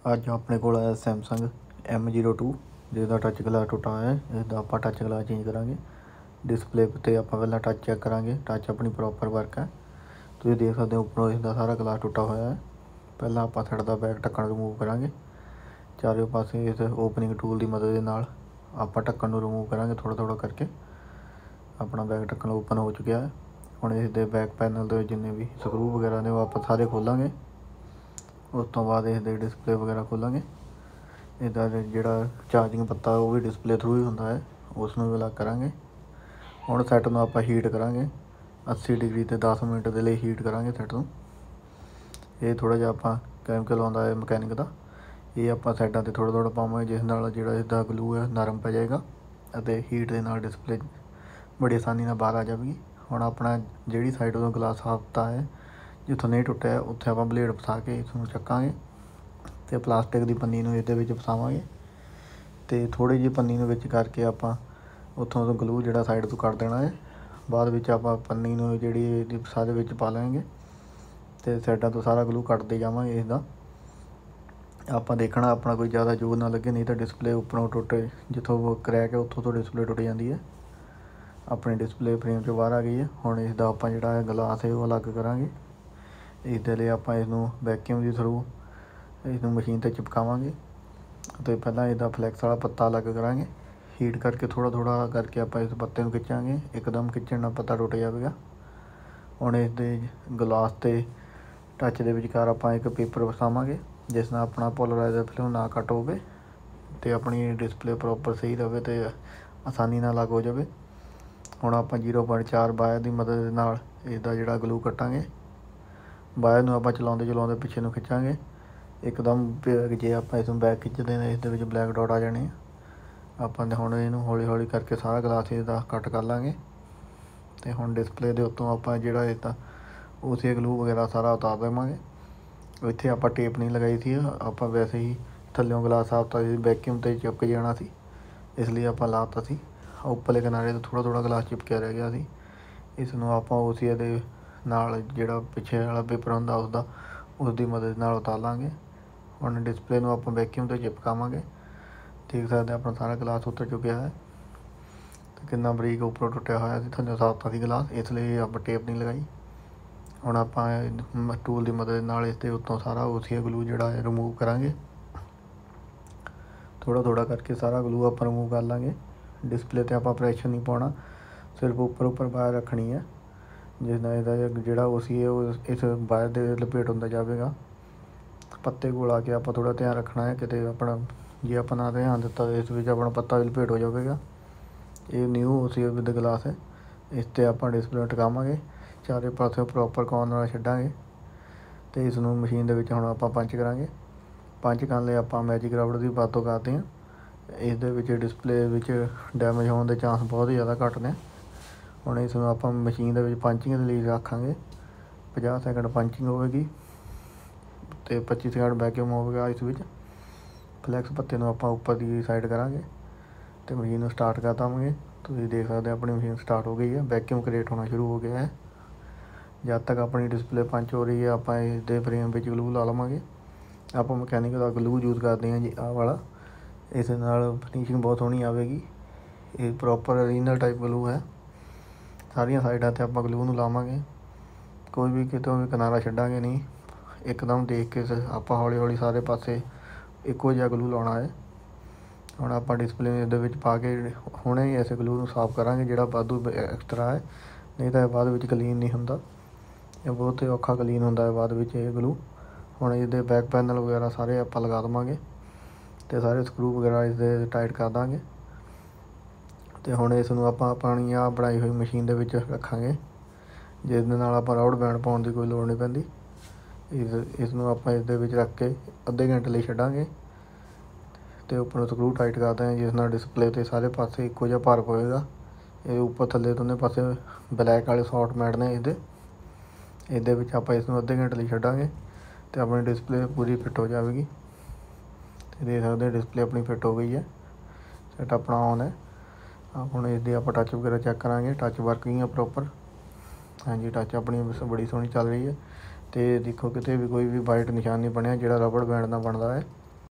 ਅੱਜ ਆਪਣੇ ਕੋਲ ਆਇਆ ਸੈਮਸੰਗ M02 ਜਿਹਦਾ ਟੱਚ ਗਲਾਸ ਟੁੱਟਾ ਹੋਇਆ ਹੈ। ਇਸਦਾ ਆਪਾਂ ਟੱਚ ਗਲਾਸ ਚੇਂਜ ਕਰਾਂਗੇ। ਡਿਸਪਲੇ 'ਤੇ ਆਪਾਂ ਪਹਿਲਾਂ ਟੱਚ ਚੈੱਕ ਕਰਾਂਗੇ। ਟੱਚ ਆਪਣੀ ਪ੍ਰੋਪਰ ਵਰਕ ਹੈ। ਤੁਸੀਂ ਦੇਖ ਸਕਦੇ ਹੋ ਉੱਪਰੋਂ ਇਸਦਾ ਸਾਰਾ ਗਲਾਸ ਟੁੱਟਾ ਹੋਇਆ ਹੈ। ਪਹਿਲਾਂ ਆਪਾਂ ਸਾਈਡ ਦਾ ਬੈਕ ਢੱਕਣ ਰਿਮੂਵ ਕਰਾਂਗੇ। ਚਾਰੇ ਪਾਸੇ ਇਸ ਓਪਨਿੰਗ ਟੂਲ ਦੀ ਮਦਦ ਦੇ ਨਾਲ ਆਪਾਂ ਢੱਕਣ ਨੂੰ ਰਿਮੂਵ ਕਰਾਂਗੇ। ਥੋੜ੍ਹਾ ਥੋੜ੍ਹਾ ਕਰਕੇ ਆਪਣਾ ਬੈਕ ਢੱਕਣ ਓਪਨ ਹੋ ਚੁੱਕਿਆ ਹੈ। ਹੁਣ ਇਸ ਦੇ ਬੈਕ ਪੈਨਲ ਦੇ ਜਿੰਨੇ ਵੀ ਸਕਰੂ ਵਗੈਰਾ ਨੇ ਉਹ ਆਪਾਂ ਸਾਰੇ ਖੋਲਾਂਗੇ। ਉਸ ਤੋਂ ਬਾਅਦ ਇਸਦੇ ਡਿਸਪਲੇ ਵਗੈਰਾ ਖੋਲਾਂਗੇ। ਇਹਦਾ ਜਿਹੜਾ ਚਾਰਜਿੰਗ ਪੱਤਾ ਉਹ ਵੀ ਡਿਸਪਲੇ ਥਰੂ ਹੀ ਹੁੰਦਾ ਹੈ, ਉਸ ਨੂੰ ਵੀ ਅਲੱਗ ਕਰਾਂਗੇ। ਹੁਣ ਸੈੱਟ ਨੂੰ ਆਪਾਂ ਹੀਟ ਕਰਾਂਗੇ 80 ਡਿਗਰੀ 'ਤੇ 10 ਮਿੰਟ ਦੇ ਲਈ ਹੀਟ ਕਰਾਂਗੇ ਸੈੱਟ ਨੂੰ। ਇਹ ਥੋੜ੍ਹਾ ਜਿਹਾ ਆਪਾਂ ਕੈਮੀਕਲ ਆਉਂਦਾ ਹੈ ਮਕੈਨਿਕ ਦਾ, ਇਹ ਆਪਾਂ ਸਾਈਡਾਂ 'ਤੇ ਥੋੜ੍ਹਾ ਥੋੜ੍ਹਾ ਪਾਵਾਂਗੇ, ਜਿਸ ਨਾਲ ਜਿਹੜਾ ਇਸਦਾ ਗਲੂ ਹੈ ਨਰਮ ਪੈ ਜਾਏਗਾ ਅਤੇ ਹੀਟ ਦੇ ਨਾਲ ਡਿਸਪਲੇ ਬੜੀ ਆਸਾਨੀ ਨਾਲ ਬਾਹਰ ਆ ਜਾਵੇਗੀ। ਹੁਣ ਆਪਣਾ ਜਿਹੜੀ ਸਾਈਡ ਤੋਂ ਗਲਾਸ ਸਾਫ਼ ਕੀਤਾ ਹੈ, ਜਿੱਥੋਂ ਨਹੀਂ ਟੁੱਟਿਆ ਉੱਥੇ ਆਪਾਂ ਬਲੇਡ ਫਸਾ ਕੇ ਇਸ ਨੂੰ ਚੱਕਾਂਗੇ ਅਤੇ ਪਲਾਸਟਿਕ ਦੀ ਪੰਨੀ ਨੂੰ ਇਹਦੇ ਵਿੱਚ ਫਸਾਵਾਂਗੇ ਅਤੇ ਥੋੜ੍ਹੀ ਜਿਹੀ ਪੰਨੀ ਨੂੰ ਵਿੱਚ ਕਰਕੇ ਆਪਾਂ ਉੱਥੋਂ ਤੋਂ ਗਲੂ ਜਿਹੜਾ ਸਾਈਡ ਤੋਂ ਕੱਢ ਦੇਣਾ ਹੈ। ਬਾਅਦ ਵਿੱਚ ਆਪਾਂ ਪੰਨੀ ਨੂੰ ਜਿਹੜੀ ਇਹਦੀ ਸਾਰੇ ਵਿੱਚ ਪਾ ਲੈਂਗੇ ਅਤੇ ਸਾਈਡਾਂ ਤੋਂ ਸਾਰਾ ਗਲੂ ਕੱਢਦੇ ਜਾਵਾਂਗੇ। ਇਸਦਾ ਆਪਾਂ ਦੇਖਣਾ ਆਪਣਾ ਕੋਈ ਜ਼ਿਆਦਾ ਜ਼ੋਰ ਨਾ ਲੱਗੇ, ਨਹੀਂ ਤਾਂ ਡਿਸਪਲੇ ਉੱਪਰੋਂ ਟੁੱਟੇ, ਜਿੱਥੋਂ ਕਰੈਕ ਹੈ ਉੱਥੋਂ ਤੋਂ ਡਿਸਪਲੇ ਟੁੱਟ ਜਾਂਦੀ ਹੈ। ਆਪਣੀ ਡਿਸਪਲੇ ਫਰੇਮ 'ਚੋਂ ਬਾਹਰ ਆ ਗਈ ਹੈ। ਹੁਣ ਇਸਦਾ ਆਪਾਂ ਜਿਹੜਾ ਗਲਾਸ ਹੈ ਉਹ ਅਲੱਗ ਕਰਾਂਗੇ। ਇਸ ਦੇ ਲਈ ਆਪਾਂ ਇਸਨੂੰ ਵੈਕਿਊਮ ਦੇ ਥਰੂ ਇਸਨੂੰ ਮਸ਼ੀਨ 'ਤੇ ਚਿਪਕਾਵਾਂਗੇ ਅਤੇ ਪਹਿਲਾਂ ਇਹਦਾ ਫਲੈਕਸ ਵਾਲਾ ਪੱਤਾ ਅਲੱਗ ਕਰਾਂਗੇ। ਹੀਟ ਕਰਕੇ ਥੋੜ੍ਹਾ ਥੋੜ੍ਹਾ ਕਰਕੇ ਆਪਾਂ ਇਸ ਪੱਤੇ ਨੂੰ ਖਿੱਚਾਂਗੇ, ਇੱਕਦਮ ਖਿੱਚਣ ਨਾਲ ਪੱਤਾ ਟੁੱਟ ਜਾਵੇਗਾ। ਹੁਣ ਇਸ ਦੇ ਗਲਾਸ 'ਤੇ ਟੱਚ ਦੇ ਵਿਚਕਾਰ ਆਪਾਂ ਇੱਕ ਪੇਪਰ ਵਸਾਵਾਂਗੇ, ਜਿਸ ਨਾਲ ਆਪਣਾ ਪੋਲਰਾਈਜ਼ਰ ਫਿਲਮ ਨਾ ਕੱਟ ਹੋਵੇ ਅਤੇ ਆਪਣੀ ਡਿਸਪਲੇ ਪ੍ਰੋਪਰ ਸਹੀ ਰਹੇ ਅਤੇ ਆਸਾਨੀ ਨਾਲ ਅਲੱਗ ਹੋ ਜਾਵੇ। ਹੁਣ ਆਪਾਂ 0.4 ਵਾਇਰ ਦੀ ਮਦਦ ਦੇ ਨਾਲ ਇਸਦਾ ਜਿਹੜਾ ਗਲੂ ਕੱਟਾਂਗੇ। ਵਾਇਰ ਨੂੰ ਆਪਾਂ ਚਲਾਉਂਦੇ ਚਲਾਉਂਦੇ ਪਿੱਛੇ ਨੂੰ ਖਿੱਚਾਂਗੇ, ਇੱਕਦਮ ਜੇ ਆਪਾਂ ਇਸ ਨੂੰ ਬੈਕ ਖਿੱਚਦੇ ਨੇ ਇਸ ਦੇ ਵਿੱਚ ਬਲੈਕ ਡਾਟ ਆ ਜਾਣੇ। ਆਪਾਂ ਹੁਣ ਇਹਨੂੰ ਹੌਲੀ ਹੌਲੀ ਕਰਕੇ ਸਾਰਾ ਗਲਾਸ ਇਹਦਾ ਕੱਟ ਕਰ ਲਾਂਗੇ ਅਤੇ ਹੁਣ ਡਿਸਪਲੇ ਦੇ ਉੱਤੋਂ ਆਪਾਂ ਜਿਹੜਾ ਇਹਦਾ ਉਸੇ ਗਲੂ ਵਗੈਰਾ ਸਾਰਾ ਉਤਾਰ ਦੇਵਾਂਗੇ। ਇੱਥੇ ਆਪਾਂ ਟੇਪ ਨਹੀਂ ਲਗਾਈ ਸੀ, ਆਪਾਂ ਵੈਸੇ ਹੀ ਥੱਲਿਓਂ ਗਲਾਸ ਸਾਫ਼ ਤਾ ਸੀ, ਵੈਕਿਊਮ 'ਤੇ ਚਿਪਕ ਜਾਣਾ ਸੀ, ਇਸ ਲਈ ਆਪਾਂ ਲਾ ਤਾ ਸੀ। ਉੱਪਰਲੇ ਕਿਨਾਰੇ ਤੋਂ ਥੋੜ੍ਹਾ ਥੋੜ੍ਹਾ ਗਲਾਸ ਚਿਪਕਿਆ ਰਹਿ ਗਿਆ ਸੀ। ਇਸ ਨੂੰ ਆਪਾਂ ਉਸੇ ਦੇ ਨਾਲ ਜਿਹੜਾ ਪਿੱਛੇ ਵਾਲਾ ਪੇਪਰ ਹੁੰਦਾ ਉਸਦੀ ਮਦਦ ਨਾਲ ਉਤਾਰ ਲਾਂਗੇ। ਹੁਣ ਡਿਸਪਲੇ ਨੂੰ ਆਪਾਂ ਵੈਕਿਊਮ 'ਤੇ ਚਿਪਕਾਵਾਂਗੇ। ਦੇਖ ਸਕਦੇ ਆਪਣਾ ਸਾਰਾ ਗਲਾਸ ਉੱਤਰ ਚੁੱਕਿਆ ਹੈ ਅਤੇ ਕਿੰਨਾ ਬਰੀਕ ਉੱਪਰੋਂ ਟੁੱਟਿਆ ਹੋਇਆ ਸੀ। ਥੱਲੇ ਸਾਫ਼ ਤਾ ਸੀ ਗਲਾਸ, ਇਸ ਲਈ ਆਪਾਂ ਟੇਪ ਨਹੀਂ ਲਗਾਈ। ਹੁਣ ਆਪਾਂ ਟੂਲ ਦੀ ਮਦਦ ਨਾਲ ਇਸ ਦੇ ਉੱਤੋਂ ਸਾਰਾ ਉਸੇ ਗਲੂ ਜਿਹੜਾ ਹੈ ਰਿਮੂਵ ਕਰਾਂਗੇ। ਥੋੜ੍ਹਾ ਥੋੜ੍ਹਾ ਕਰਕੇ ਸਾਰਾ ਗਲੂ ਆਪਾਂ ਰਿਮੂਵ ਕਰ ਲਾਂਗੇ। ਡਿਸਪਲੇ 'ਤੇ ਆਪਾਂ ਪ੍ਰੈਸ਼ਰ ਨਹੀਂ ਪਾਉਣਾ, ਸਿਰਫ ਉੱਪਰ ਵਾਇਰ ਰੱਖਣੀ ਹੈ, ਜਿਸ ਨਾਲ ਇਹਦਾ ਜਿਹੜਾ ਉਸੀ ਹੈ ਉਹ ਇਸ ਵਾਇਰ ਦੇ ਲਪੇਟ ਹੁੰਦਾ ਜਾਵੇਗਾ। ਪੱਤੇ ਕੋਲ ਆ ਕੇ ਆਪਾਂ ਥੋੜ੍ਹਾ ਧਿਆਨ ਰੱਖਣਾ ਹੈ, ਕਿਤੇ ਆਪਣਾ ਜੇ ਆਪਾਂ ਨਾ ਧਿਆਨ ਦਿੱਤਾ ਤਾਂ ਇਸ ਵਿੱਚ ਆਪਣਾ ਪੱਤਾ ਵੀ ਲਪੇਟ ਹੋ ਜਾਵੇਗਾ। ਇਹ ਨਿਊ ਉਸੀ ਵਿਦ ਗਲਾਸ ਹੈ। ਇਸ 'ਤੇ ਆਪਾਂ ਡਿਸਪਲੇ ਟਿਕਾਵਾਂਗੇ, ਚਾਰੇ ਪਾਸੇ ਪ੍ਰੋਪਰ ਕਾਰਨਰ ਛੱਡਾਂਗੇ ਅਤੇ ਇਸ ਨੂੰ ਮਸ਼ੀਨ ਦੇ ਵਿੱਚ ਹੁਣ ਆਪਾਂ ਪੰਚ ਕਰਾਂਗੇ। ਪੰਚ ਕਰਨ ਲਈ ਆਪਾਂ ਮੈਜਿਕ ਰਬੜ ਦੀ ਵਰਤੋਂ ਕਰਦੇ ਹਾਂ। ਇਸ ਦੇ ਵਿੱਚ ਡਿਸਪਲੇ ਵਿੱਚ ਡੈਮੇਜ ਹੋਣ ਦੇ ਚਾਂਸ ਬਹੁਤ ਹੀ ਜ਼ਿਆਦਾ ਘੱਟ ਨੇ। ਹੁਣ ਇਸ ਨੂੰ ਆਪਾਂ ਮਸ਼ੀਨ ਦੇ ਵਿੱਚ ਪੰਚਿੰਗ ਦੇ ਲਈ ਰੱਖਾਂਗੇ। 50 ਸੈਕਿੰਡ ਪੰਚਿੰਗ ਹੋਵੇਗੀ ਅਤੇ 25 ਸੈਕਿੰਡ ਵੈਕਿਊਮ ਹੋਵੇਗਾ। ਇਸ ਵਿੱਚ ਫਲੈਕਸ ਪੱਤੇ ਨੂੰ ਆਪਾਂ ਉੱਪਰ ਦੀ ਸਾਈਡ ਕਰਾਂਗੇ ਅਤੇ ਮਸ਼ੀਨ ਨੂੰ ਸਟਾਰਟ ਕਰ ਦੇਵਾਂਗੇ। ਤੁਸੀਂ ਦੇਖ ਸਕਦੇ ਹੋ ਆਪਣੀ ਮਸ਼ੀਨ ਸਟਾਰਟ ਹੋ ਗਈ ਹੈ, ਵੈਕਿਊਮ ਕ੍ਰੀਏਟ ਹੋਣਾ ਸ਼ੁਰੂ ਹੋ ਗਿਆ ਹੈ। ਜਦ ਤੱਕ ਆਪਣੀ ਡਿਸਪਲੇ ਪੰਚ ਹੋ ਰਹੀ ਹੈ ਆਪਾਂ ਇਸ ਦੇ ਫਰੇਮ ਵਿੱਚ ਗਲੂ ਲਾ ਲਵਾਂਗੇ। ਆਪਾਂ ਮਕੈਨਿਕ ਦਾ ਗਲੂ ਯੂਜ਼ ਕਰਦੇ ਹਾਂ ਜੀ, ਆਹ ਵਾਲਾ। ਇਸ ਨਾਲ ਫਿਨਿਸ਼ਿੰਗ ਬਹੁਤ ਸੋਹਣੀ ਆਵੇਗੀ। ਇਹ ਪ੍ਰੋਪਰ ਓਰੀਜਨਲ ਟਾਈਪ ਗਲੂ ਹੈ। ਸਾਰੀਆਂ ਸਾਈਡਾਂ 'ਤੇ ਆਪਾਂ ਗਲੂ ਨੂੰ ਲਾਵਾਂਗੇ, ਕੋਈ ਵੀ ਕਿਤੋਂ ਵੀ ਕਿਨਾਰਾ ਛੱਡਾਂਗੇ ਨਹੀਂ। ਇੱਕਦਮ ਦੇਖ ਕੇ ਆਪਾਂ ਹੌਲੀ ਹੌਲੀ ਸਾਰੇ ਪਾਸੇ ਇੱਕੋ ਜਿਹਾ ਗਲੂ ਲਾਉਣਾ ਹੈ। ਹੁਣ ਆਪਾਂ ਡਿਸਪਲੇ ਇਹਦੇ ਵਿੱਚ ਪਾ ਕੇ ਹੁਣੇ ਹੀ ਇਸ ਗਲੂ ਨੂੰ ਸਾਫ਼ ਕਰਾਂਗੇ, ਜਿਹੜਾ ਵਾਧੂ ਐਕਸਟਰਾ ਹੈ, ਨਹੀਂ ਤਾਂ ਇਹ ਬਾਅਦ ਵਿੱਚ ਕਲੀਨ ਨਹੀਂ ਹੁੰਦਾ। ਇਹ ਬਹੁਤ ਹੀ ਔਖਾ ਕਲੀਨ ਹੁੰਦਾ ਹੈ ਬਾਅਦ ਵਿੱਚ ਇਹ ਗਲੂ। ਹੁਣ ਇਹਦੇ ਬੈਕ ਪੈਨਲ ਵਗੈਰਾ ਸਾਰੇ ਆਪਾਂ ਲਗਾ ਦੇਵਾਂਗੇ ਅਤੇ ਸਾਰੇ ਸਕਰੂ ਵਗੈਰਾ ਇਸਦੇ ਟਾਈਟ ਕਰ ਦਾਂਗੇ ਅਤੇ ਹੁਣ ਇਸ ਨੂੰ ਆਪਾਂ ਆਪਣੀ ਆਹ ਬਣਾਈ ਹੋਈ ਮਸ਼ੀਨ ਦੇ ਵਿੱਚ ਰੱਖਾਂਗੇ, ਜਿਸ ਦੇ ਨਾਲ ਆਪਾਂ ਰਬੜ ਬੈਂਡ ਪਾਉਣ ਦੀ ਕੋਈ ਲੋੜ ਨਹੀਂ ਪੈਂਦੀ। ਇਸ ਨੂੰ ਆਪਾਂ ਇਸ ਦੇ ਵਿੱਚ ਰੱਖ ਕੇ ਅੱਧੇ ਘੰਟੇ ਲਈ ਛੱਡਾਂਗੇ ਅਤੇ ਉੱਪਰੋਂ ਸਕਰੂ ਟਾਈਟ ਕਰ ਦਾਂਗੇ, ਜਿਸ ਨਾਲ ਡਿਸਪਲੇ 'ਤੇ ਸਾਰੇ ਪਾਸੇ ਇੱਕੋ ਜਿਹਾ ਭਾਰ ਪਵੇਗਾ। ਇਹ ਉੱਪਰ ਥੱਲੇ ਦੋਨੇ ਪਾਸੇ ਬਲੈਕ ਵਾਲੇ ਸੌਟ ਮੈਟ ਨੇ ਇਹਦੇ ਵਿੱਚ ਆਪਾਂ ਇਸ ਨੂੰ ਅੱਧੇ ਘੰਟੇ ਲਈ ਛੱਡਾਂਗੇ ਅਤੇ ਆਪਣੀ ਡਿਸਪਲੇ ਪੂਰੀ ਫਿੱਟ ਹੋ ਜਾਵੇਗੀ। ਅਤੇ ਦੇਖ ਸਕਦੇ ਡਿਸਪਲੇ ਆਪਣੀ ਫਿੱਟ ਹੋ ਗਈ ਹੈ, ਸੈੱਟ ਆਪਣਾ ਔਨ ਹੈ। ਹੁਣ ਇਸ ਦੀ ਆਪਾਂ ਟੱਚ ਵਗੈਰਾ ਚੈੱਕ ਕਰਾਂਗੇ, ਟੱਚ ਵਰਕਿੰਗ ਹੈ ਪ੍ਰੋਪਰ। ਹਾਂਜੀ, ਟੱਚ ਆਪਣੀ ਬੜੀ ਸੋਹਣੀ ਚੱਲ ਰਹੀ ਹੈ ਅਤੇ ਦੇਖੋ ਕਿਤੇ ਵੀ ਕੋਈ ਵੀ ਵਾਈਟ ਨਿਸ਼ਾਨ ਨਹੀਂ ਬਣਿਆ, ਜਿਹੜਾ ਰਬੜ ਬੈਂਡ ਨਾਲ ਬਣਦਾ ਹੈ।